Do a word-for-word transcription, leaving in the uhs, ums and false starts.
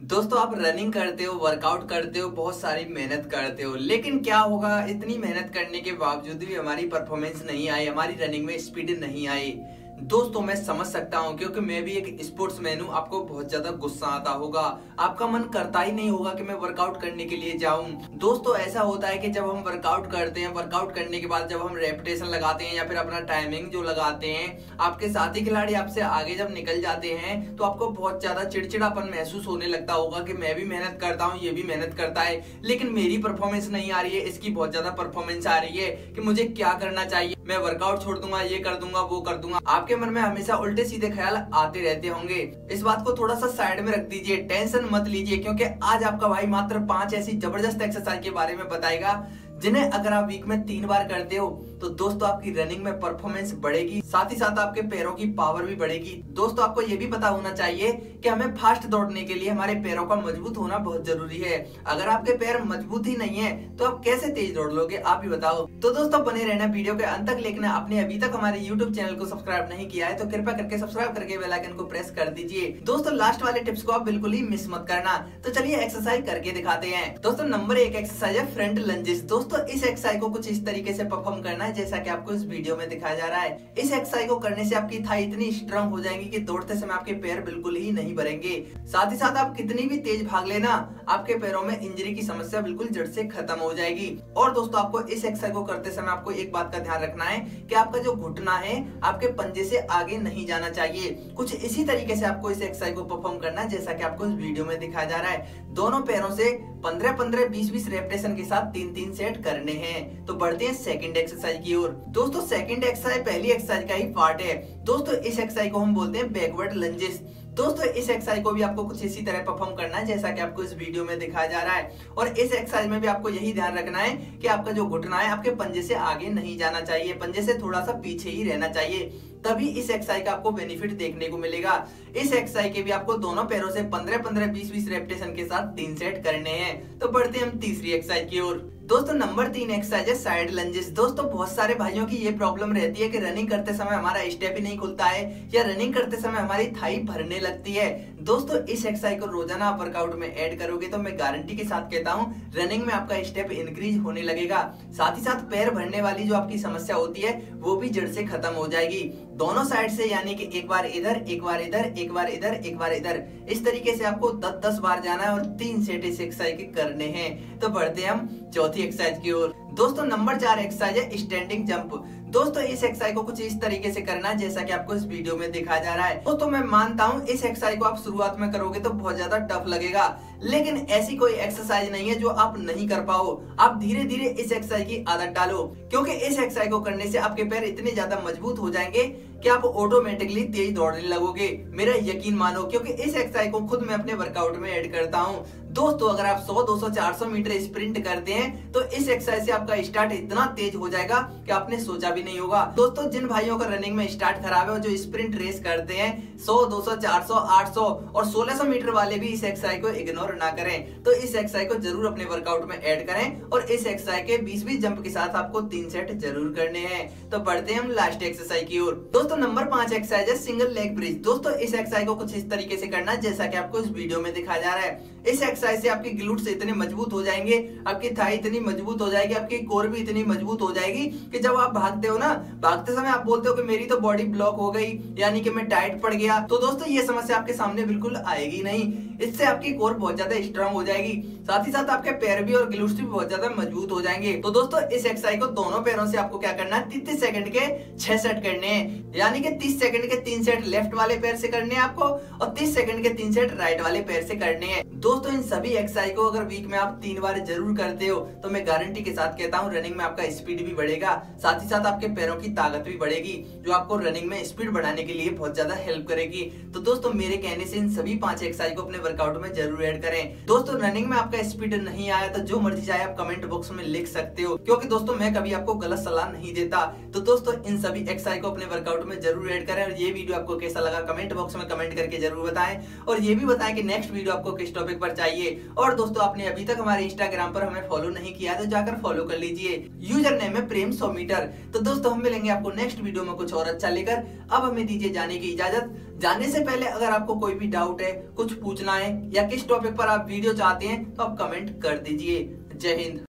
दोस्तों आप रनिंग करते हो, वर्कआउट करते हो, बहुत सारी मेहनत करते हो, लेकिन क्या होगा, इतनी मेहनत करने के बावजूद भी हमारी परफॉर्मेंस नहीं आई, हमारी रनिंग में स्पीड नहीं आई। दोस्तों मैं समझ सकता हूं क्योंकि मैं भी एक स्पोर्ट्समैन हूं। आपको बहुत ज्यादा गुस्सा आता होगा, आपका मन करता ही नहीं होगा कि मैं वर्कआउट करने के लिए जाऊं। दोस्तों ऐसा होता है कि जब हम वर्कआउट करते हैं, वर्कआउट करने के बाद जब हम रेपिटेशन लगाते हैं या फिर अपना टाइमिंग जो लगाते हैं, आपके साथी खिलाड़ी आपसे आगे जब निकल जाते हैं तो आपको बहुत ज्यादा चिड़चिड़ापन महसूस होने लगता होगा कि मैं भी मेहनत करता हूँ, ये भी मेहनत करता है, लेकिन मेरी परफॉर्मेंस नहीं आ रही है, इसकी बहुत ज्यादा परफॉर्मेंस आ रही है कि मुझे क्या करना चाहिए, मैं वर्कआउट छोड़ दूंगा, ये कर दूंगा, वो कर दूंगा। आपके मन में हमेशा उल्टे सीधे ख्याल आते रहते होंगे। इस बात को थोड़ा सा साइड में रख दीजिए, टेंशन मत लीजिए, क्योंकि आज आपका भाई मात्र पांच ऐसी जबरदस्त एक्सरसाइज के बारे में बताएगा जिन्हें अगर आप वीक में तीन बार करते हो तो दोस्तों आपकी रनिंग में परफॉर्मेंस बढ़ेगी, साथ ही साथ आपके पैरों की पावर भी बढ़ेगी। दोस्तों आपको ये भी पता होना चाहिए कि हमें फास्ट दौड़ने के लिए हमारे पैरों का मजबूत होना बहुत जरूरी है। अगर आपके पैर मजबूत ही नहीं है तो आप कैसे तेज दौड़ लोगे, आप ही बताओ। तो दोस्तों बने रहना वीडियो के अंत तक, लेकिन आपने अभी तक हमारे यूट्यूब चैनल को सब्सक्राइब नहीं किया है तो कृपया करके सब्सक्राइब करके बेल आइकन को प्रेस कर दीजिए। दोस्तों लास्ट वाले टिप्स को आप बिल्कुल ही मिस मत करना। तो चलिए एक्सरसाइज करके दिखाते हैं। दोस्तों नंबर एक एक्सरसाइज है फ्रंट लंजेस। दोस्तों इस एक्सरसाइज को कुछ इस तरीके से परफॉर्म करना है जैसा कि आपको इस वीडियो में दिखाया जा रहा है। इस एक्सरसाइज को करने से आपकी थाई इतनी स्ट्रांग हो जाएंगी कि दौड़ते समय आपके पैर बिल्कुल ही नहीं भरेंगे। साथ ही साथ आप कितनी भी तेज भाग लेना, आपके पैरों में इंजरी की समस्या बिल्कुल जड़ से खत्म हो जाएगी। और दोस्तों आपको इस एक्सरसाइज को करते समय आपको एक बात का ध्यान रखना है कि आपका जो घुटना है आपके पंजे से आगे नहीं जाना चाहिए। कुछ इसी तरीके से आपको इस एक्सरसाइज को परफॉर्म करना है जैसा कि आपको इस वीडियो में दिखाया जा रहा है। दोनों पैरों से पंद्रह पंद्रह बीस बीस रेपिटेशन के साथ तीन तीन सेट करने हैं। तो बढ़ते हैं सेकंड एक्सरसाइज की ओर। दोस्तों सेकंड एक्सरसाइज पहली एक्सरसाइज का ही पार्ट है। दोस्तों इस एक्सरसाइज को हम बोलते हैं बैकवर्ड लंजेस। दोस्तों इस एक्सरसाइज को भी आपको कुछ इसी तरह परफॉर्म करना है जैसा कि आपको इस वीडियो में दिखाया जा रहा है। और इस एक्सरसाइज में भी आपको यही ध्यान रखना है कि आपका जो घुटना है आपके पंजे से आगे नहीं जाना चाहिए, पंजे से थोड़ा सा पीछे ही रहना चाहिए, तभी इस एक्सरसाइज का आपको बेनिफिट देखने को मिलेगा। इस एक्सरसाइज के भी आपको दोनों पैरों से पंद्रह पंद्रह बीस बीस रेपिटेशन के साथ तीन सेट करने हैं। तो बढ़ते हैं हम तीसरी एक्सरसाइज की ओर। दोस्तों नंबर तीन एक्सरसाइज है साइड लंजेस। दोस्तों बहुत सारे भाइयों की ये प्रॉब्लम रहती है कि रनिंग करते समय हमारा स्टेप ही नहीं खुलता है या रनिंग करते समय हमारी थाई भरने लगती है। दोस्तों इस एक्सरसाइज को रोजाना आप वर्कआउट में ऐड करोगे तो मैं गारंटी के साथ कहता हूँ रनिंग में आपका स्टेप इंक्रीज होने लगेगा। साथ ही साथ पैर भरने वाली जो आपकी समस्या होती है वो भी जड़ से खत्म हो जाएगी। दोनों साइड से, यानी कि एक बार इधर एक बार इधर एक बार इधर एक बार इधर, इस तरीके से आपको दस दस बार जाना है और तीन सेट इस एक्सरसाइज के करने हैं। तो बढ़ते हैं हम चौथी एक्सरसाइज की ओर। दोस्तों नंबर चार एक्सरसाइज है स्टैंडिंग जंप। दोस्तों इस एक्सरसाइज को कुछ इस तरीके से करना है जैसा कि आपको इस वीडियो में दिखाया जा रहा है। दोस्तों मैं मानता हूं इस एक्सरसाइज को आप शुरुआत में करोगे तो बहुत ज्यादा टफ लगेगा, लेकिन ऐसी कोई एक्सरसाइज नहीं है जो आप नहीं कर पाओ। आप धीरे धीरे इस एक्सरसाइज की आदत डालो, क्योंकि इस एक्सरसाइज को करने से आपके पैर इतने ज्यादा मजबूत हो जाएंगे कि आप ऑटोमेटिकली तेज दौड़ने लगोगे। मेरा यकीन मानो, क्योंकि इस एक्सरसाइज को खुद मैं अपने वर्कआउट में ऐड करता हूँ। दोस्तों अगर आप सौ दो सौ चार सौ मीटर स्प्रिंट करते हैं तो इस एक्सरसाइज से आपका स्टार्ट इतना तेज हो जाएगा कि आपने सोचा भी नहीं होगा। दोस्तों जिन भाइयों का रनिंग में स्टार्ट खराब है, जो स्प्रिंट रेस करते हैं सौ दो सौ चार सौ आठ सौ और सोलह सौ मीटर वाले भी इस एक्सरसाइज को इग्नोर ना करें। तो इस एक्सरसाइज को जरूर अपने वर्कआउट में ऐड करें और इस एक्सरसाइज के बीस बीस जंप के साथ आपको तीन सेट जरूर करने हैं। तो बढ़ते हैं हम लास्ट एक्सरसाइज की ओर। दोस्तों नंबर पांच एक्सरसाइज है सिंगल लेग ब्रिज। दोस्तों इस एक्सरसाइज को कुछ इस तरीके से करना है जैसा कि आपको इस वीडियो में दिखाया जा रहा है। इस एक्सरसाइज से आपके ग्लूट्स इतने मजबूत हो जाएंगे, आपकी थाई इतनी मजबूत हो जाएगी, आपकी कोर भी इतनी मजबूत हो जाएगी कि जब आप भागते हो ना, भागते समय आप बोलते हो कि मेरी तो बॉडी ब्लॉक हो गई, यानी कि मैं टाइट पड़ गया। तो दोस्तों ये समस्या आपके सामने बिल्कुल आएगी नहीं। इससे आपकी कोर बहुत ज्यादा स्ट्रांग हो जाएगी, साथ ही साथ आपके पैर भी और ग्लूट्स भी बहुत ज्यादा मजबूत हो जाएंगे। तो दोस्तों इस एक्सरसाइज को दोनों पैरों से आपको क्या करना है, तीस सेकंड के छह सेट करने हैं, यानी कि तीस सेकंड के तीन सेट लेफ्ट वाले पैर से करने हैं आपको और तीस सेकंड के तीन सेट राइट वाले पैर से करने हैं। दोस्तों इन सभी एक्सरसाइज को अगर वीक में आप तीन बार जरूर करते हो तो मैं गारंटी के साथ कहता हूँ रनिंग में आपका स्पीड भी बढ़ेगा, साथ ही साथ आपके पैरों की ताकत भी बढ़ेगी, जो आपको रनिंग में स्पीड बढ़ाने के लिए बहुत ज्यादा हेल्प करेगी। तो दोस्तों मेरे कहने से इन सभी पांच एक्सरसाइज को अपने वर्कआउट में जरूर ऐड करें। दोस्तों रनिंग में आपका स्पीड नहीं आया तो जो मर्जी चाहे आप कमेंट बॉक्स में लिख सकते हो, क्योंकि दोस्तों मैं कभी आपको गलत सलाह नहीं देता। तो दोस्तों इन सभी एक्सरसाइज को अपने वर्कआउट में जरूर ऐड करें और ये वीडियो आपको कैसा लगा कमेंट बॉक्स में कमेंट करके जरूर बताएं और ये भी बताएं कि नेक्स्ट वीडियो आपको किस टॉपिक टॉपिक पर चाहिए। और दोस्तों आपने अभी तक हमारे इंस्टाग्राम पर हमें फॉलो नहीं किया तो जाकर फॉलो कर लीजिए, यूजर नेम है प्रेम सौ मीटर। तो दोस्तों हम मिलेंगे आपको नेक्स्ट वीडियो में कुछ और अच्छा लेकर। अब हमें दीजिए जाने की इजाजत। जाने से पहले अगर आपको कोई भी डाउट है, कुछ पूछना है या किस टॉपिक पर आप वीडियो चाहते हैं तो आप कमेंट कर दीजिए। जय हिंद।